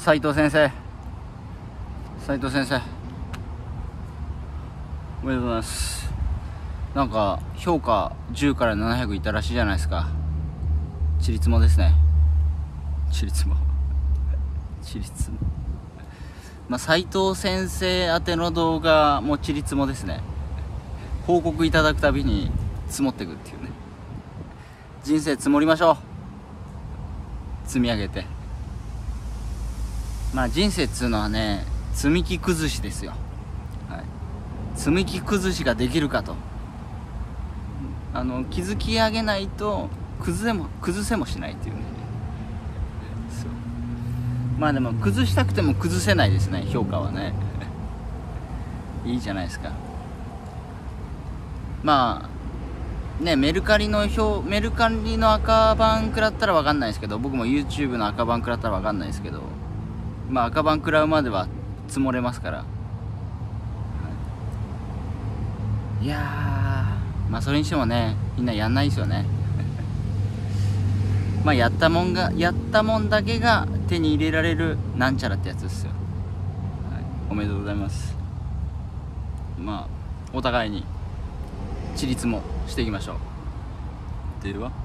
斉藤先生、斉藤先生、おめでとうございます。なんか評価10から700いったらしいじゃないですか。ちりつもですね。ちりつもちりつも。まあ斉藤先生宛ての動画もちりつもですね。報告いただくたびに積もっていくっていうね。人生積もりましょう。積み上げて。まあ人生っつうのはね、積み木崩しですよ。はい、積み木崩しができるかと。築き上げないと崩せもしないっていうね。そう。まあでも崩したくても崩せないですね、評価はね。いいじゃないですか。まあね、メルカリの赤版食らったら分かんないですけど、僕も YouTube の赤版食らったら分かんないですけど、まあ赤版食らうまでは積もれますから、はい、いやー、まあそれにしてもね、みんなやんないですよね。まあやったもんだけが手に入れられるなんちゃらってやつですよ。はい、おめでとうございます。まあお互いにちりつもしていきましょう。では。